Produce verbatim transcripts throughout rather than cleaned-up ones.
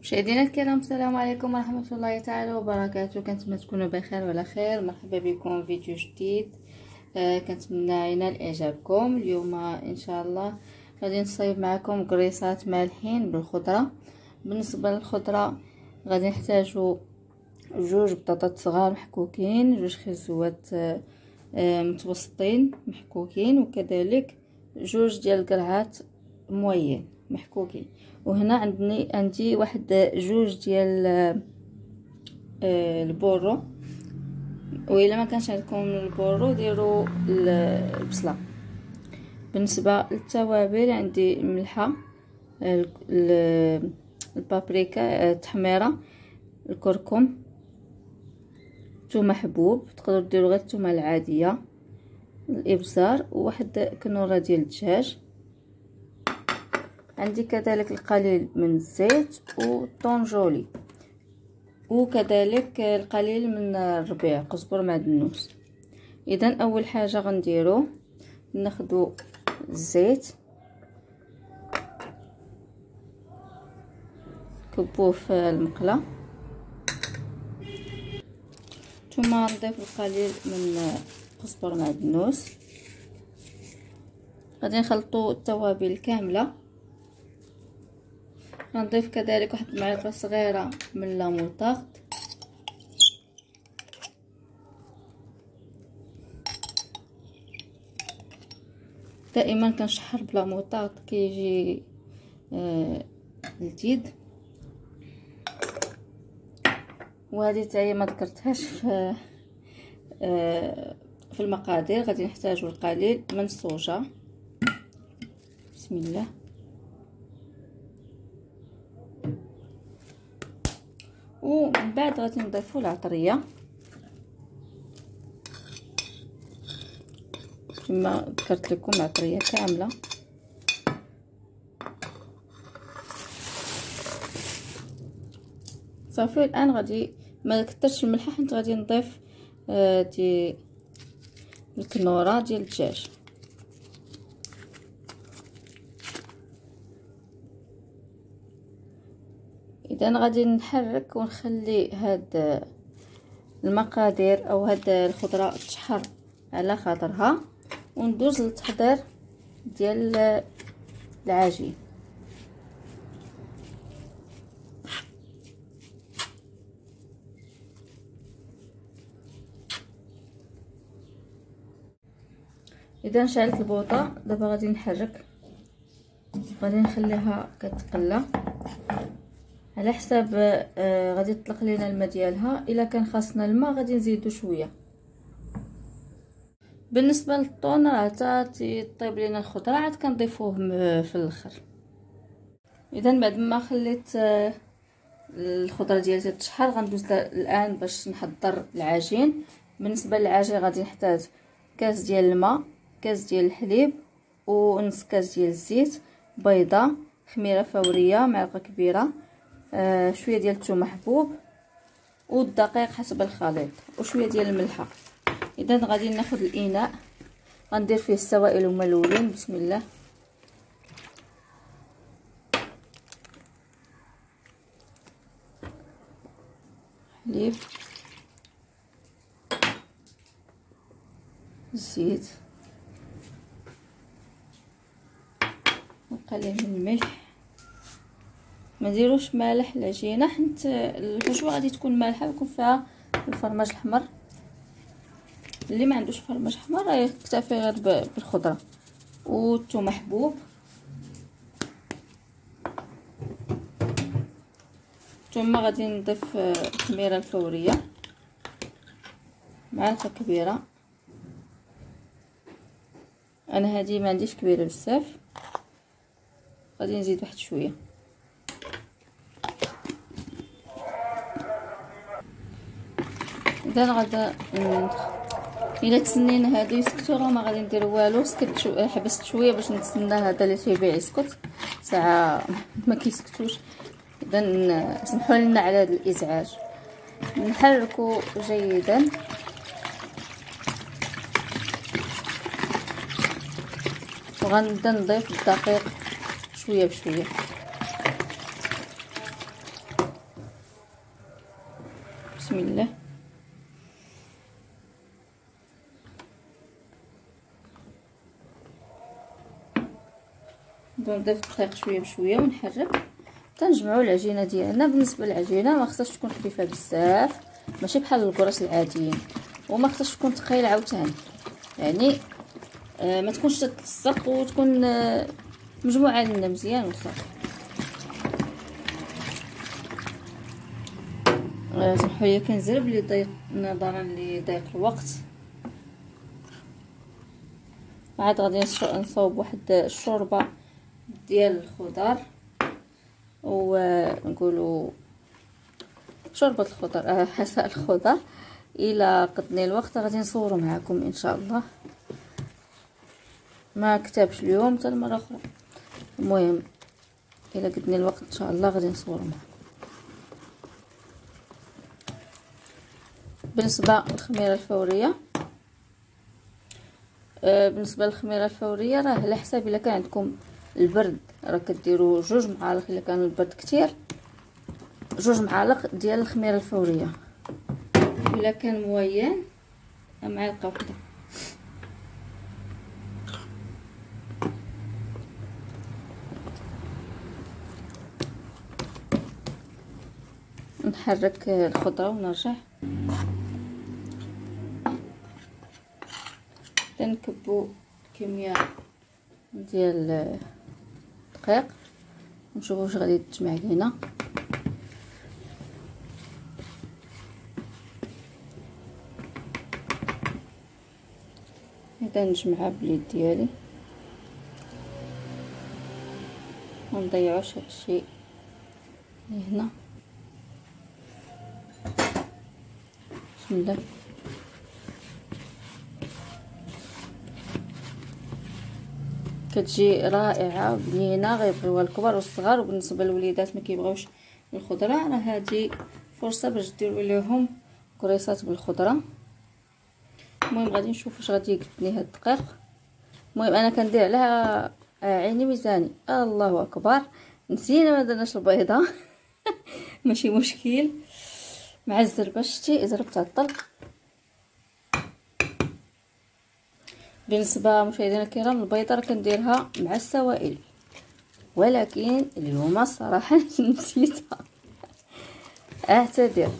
مشاهدينا الكرام، السلام عليكم ورحمه الله تعالى وبركاته. كنتمنى تكونوا بخير وعلى خير. مرحبا بكم في فيديو جديد. آه كنتمنى ينال اعجابكم. اليوم ان شاء الله غادي نصايب معكم قريصات مالحين بالخضره. بالنسبه للخضره غادي نحتاجوا جوج بطاطات صغار محكوكين، جوج خيزوات آه متوسطين محكوكين، وكذلك جوج ديال القرعات موين محكوكين. وهنا عندني عندي واحد جوج ديال آه البورو، والا ما كانش عندكم البورو ديروا البصله. بالنسبه للتوابل عندي ملحه، البابريكا التحميره، الكركم، ثوم حبوب، تقدروا ديروا غير الثومه العاديه، الابزار، وواحد كنوره ديال الدجاج. عندي كذلك القليل من الزيت والطونجولي، وكذلك القليل من الربيع قزبر معدنوس. اذا اول حاجه غنديرو ناخذ الزيت كبوه في المقله، ثم نضيف القليل من قزبر معدنوس. غادي نخلطوا التوابل كامله. غنضيف كذلك واحد المعلقه صغيره من لاموطارد، دائما كنشحر بلا موطارد كيجي آه لذيذ. وهذه تاهي ما ذكرتهاش في آه في المقادير. غادي نحتاجوا القليل من الصوجه. بسم الله. ومن بعد غادي نضيفوا العطريه كما ذكرت لكم، العطريه كامله. صافي. الان غادي ما كثرش الملح حيت غادي نضيف آه دي الكنوره ديال الدجاج. اذا غادي نحرك ونخلي هاد المقادير او هاد الخضره تشحر على خاطرها، وندوز للتحضير ديال العجين. اذا شعلت البوطه، دابا غادي نحرك، غادي نخليها كتقلى على حساب آه غادي تطلق لينا الماء ديالها. الا كان خاصنا الماء غادي نزيدو شويه. بالنسبه للطون راه حتى تيطيب لينا الخضره عاد كنضيفوه في الاخر. اذا بعد ما خليت آه الخضره ديالتي تشحر غندوز الان باش نحضر العجين. بالنسبه للعجين غادي نحتاج كاس ديال الماء، كاس ديال الحليب، ونص كاس ديال الزيت، بيضه، خميره فوريه معلقه كبيره، آه شويه ديال الثوم محبوب، والدقيق حسب الخليط، وشويه ديال الملحه. اذا غادي ناخذ الاناء غندير فيه السوائل هما الاولين. بسم الله. حليب، الزيت، وقليل من الملح. ما نديروش مالح العجينه حيت الحشوه غادي تكون مالحه ويكون فيها الفرماج الاحمر. اللي ما عندوش فرماج احمر راه يكتفي غير بالخضره. والثوم محبوب، ثم غادي نضيف الخميره الفوريه معلقه كبيره. انا هذه ما عنديش كبيره بزاف، غادي نزيد واحد شويه. اذا غادا الا تسنينا هادو يسكتوا راه ما غادي ندير والو. سكت شو حبست شويه باش نتسنى هذا اللي تيبيع يسكت ساعه ما كيسكتوش. اذا سمحوا لنا على هذا الازعاج. نحركوا جيدا وغنبدا نضيف الدقيق شويه بشويه. بسم الله. نضيف الدقيق شويه بشويه ونحرك تنجمعوا العجينه ديالنا. بالنسبه للعجينه ما خصهاش تكون خفيفه بزاف، ماشي بحال الكراش العاديين، وما خصهاش تكون ثقيله عاوتاني، يعني آه ما تكونش تلصق، وتكون آه مجموعه لنا مزيان وصافي. آه سمحوا لي كنزرب لي ضيق نظرا لضيق الوقت. عاد غادي نصاوب واحد الشوربه ديال الخضر، ونقولوا شوربه الخضر آه حساء الخضر. الى قدني الوقت غادي نصوروا معكم ان شاء الله، ما كتبش اليوم حتى المره اخرى. المهم الى قدني الوقت ان شاء الله غادي نصوروا معكم. بالنسبه للخميره الفوريه، آه بالنسبه للخميره الفوريه راه على حساب الا كان عندكم البرد راه كديروا جوج معالق، الا كان البرد كتير جوج معالق ديال الخميره الفوريه، الا كان موين معلقه واحده. نحرك الخضره ونرجع تنكبوا كميه ديال الدقيق ونشوفوا واش غادي تجمع لينا. هذا نجمعها باليد ديالي، ما نضيعوش هادشي هنا. بسم الله. كتجي رائعه بنينه، غيبغيوها الكبار والصغار، وبالنسبه للوليدات ما كيبغيوش الخضره راه هذه فرصه باش ديروا لهم كريسات بالخضره. المهم غادي نشوف واش غادي يقدني هاد الدقيق. المهم انا كندير على عيني ميزاني. الله اكبر، نسينا ما درناش البيضه ماشي مشكل، مع الزربه شتي زربت على الطلق. بالنسبه مشاهدينا الكرام البيضه راه كنديرها مع السوائل، ولكن اليوم الصراحه نسيتها، اعتذر.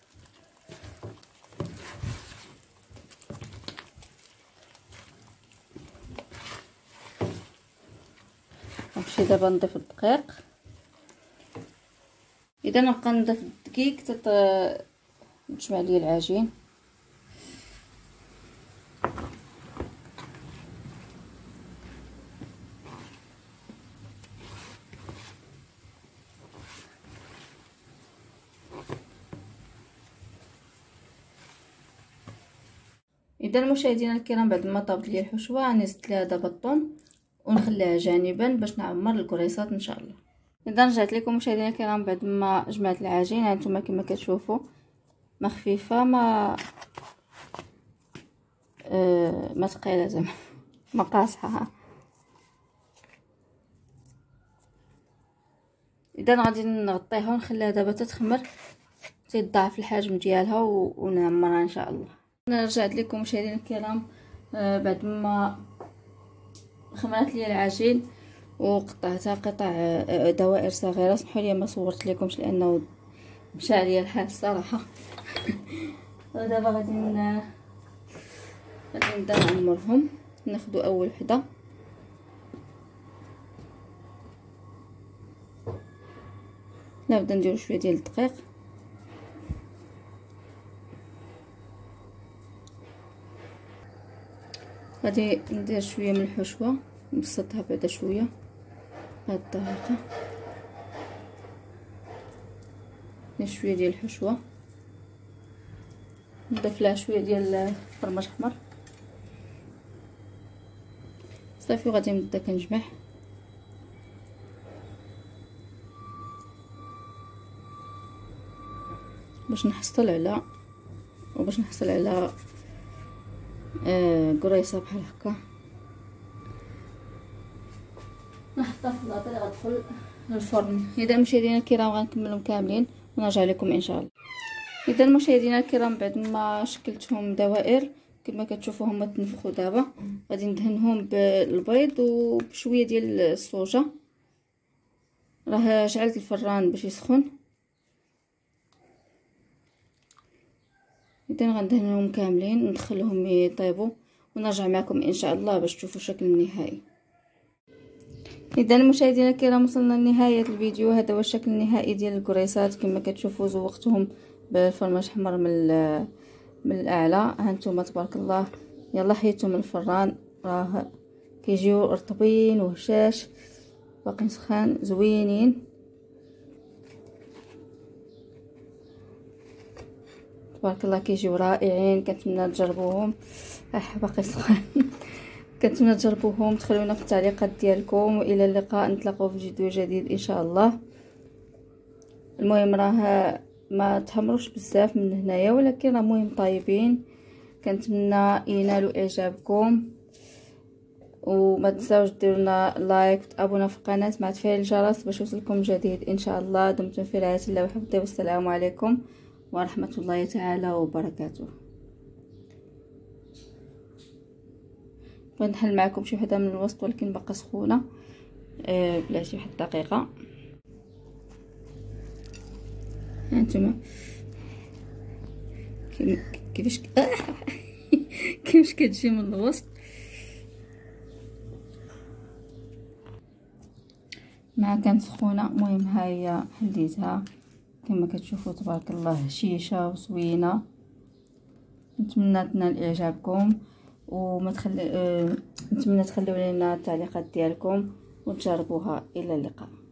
نمشي دابا نضيف الدقيق. اذا نبقى نضيف الدقيق تت تجمع لي العجين. اذا مشاهدينا الكرام بعد ما طابت لي الحشوه راني زدت لها دابا الثوم ونخليها جانبا باش نعمر الكريسات ان شاء الله. اذا رجعت لكم مشاهدينا الكرام بعد ما جمعت العجين، هانتوما كما كتشوفوا ما خفيفه ما آه ما ثقيله زعما ما قاصحه. اذا غادي نغطيها ونخليها دابا تتخمر تضاعف الحجم ديالها ونعمرها ان شاء الله. انا رجعت لكم مشاهدينا الكرام آه بعد ما خمرت لي العجين وقطعتها قطع آه دوائر صغيره. سمحوا لي ما صورت لكمش لانه مشى عليا الحال الصراحه. ودابا غادي غادي نبدا نعمرهم. ناخذ اول وحده نبدا ندير شويه ديال الدقيق، غادي ندير شويه من الحشوه نبسطها بعدا شويه بهذه الطريقه. ندير شويه ديال الحشوه، نضيف لها شويه ديال الفرماج احمر صافي. وغادي نبدا كنجمع باش نحصل على وباش نحصل على آه قريصه بحال هكا. نحطها في اللاطه اللي غتدخل للفرن. اذا مشاهدينا الكرام غنكملهم كاملين ونرجع لكم ان شاء الله. اذا مشاهدينا الكرام بعد ما شكلتهم دوائر كما كتشوفوا هما تنفخوا دابا، غادي ندهنهم بالبيض وبشويه ديال الصوجه. راه شعلت الفران باش يسخن. اذا غندهنهم كاملين وندخلهم يطيبوا ونرجع معكم ان شاء الله باش تشوفوا الشكل النهائي. اذا مشاهدينا الكرام وصلنا لنهايه الفيديو. هذا هو الشكل النهائي ديال الكريسات. كما كتشوفوا زوقتهم بالفرماج احمر من من الاعلى. هانتوما تبارك الله يلا حيدتهم من الفران راه كيجيو رطبين وهشاش باقي سخان زوينين تبارك الله، كيجيو رائعين. كنتمنى تجربوهم. اه باقي سخان كنتمنى تجربوهم. تخلونا في التعليقات ديالكم، والى اللقاء. نتلاقاو في فيديو جديد ان شاء الله. المهم راه ما تحمروش بزاف من هنايا، ولكن راه مهم طيبين. كنتمنى ينالوا اعجابكم، وما تنساوش ديروا لنا لايك وتابونا في القناه مع تفعيل الجرس باش يوصلكم جديد ان شاء الله. دمتم في رعايه الله وحفظه، والسلام عليكم ورحمه الله تعالى وبركاته. بغيت نحل معكم شي وحده من الوسط ولكن باقا سخونه أه بلا شي واحد دقيقه. هانتوما كيفاش كيفاش كتجي من الوسط مع كانت سخونه. المهم ها هي حليتها كما كتشوفوا تبارك الله هشيشه وزوينه. نتمنى تنال اعجابكم، وما تخلي أه... نتمنى تخليو لنا التعليقات ديالكم وتجربوها. الى اللقاء.